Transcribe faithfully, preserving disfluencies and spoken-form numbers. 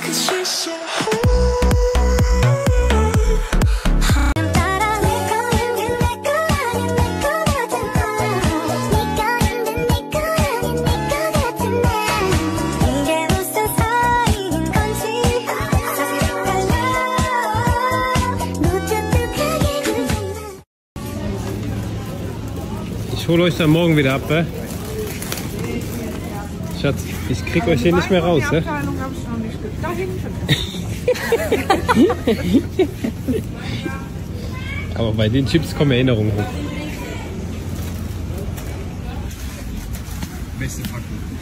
Ich hole euch dann morgen wieder ab, ne? Schatz, ich krieg euch hier nicht mehr raus, ne? Aber bei den Chips kommen Erinnerungen hoch. Beste Packung.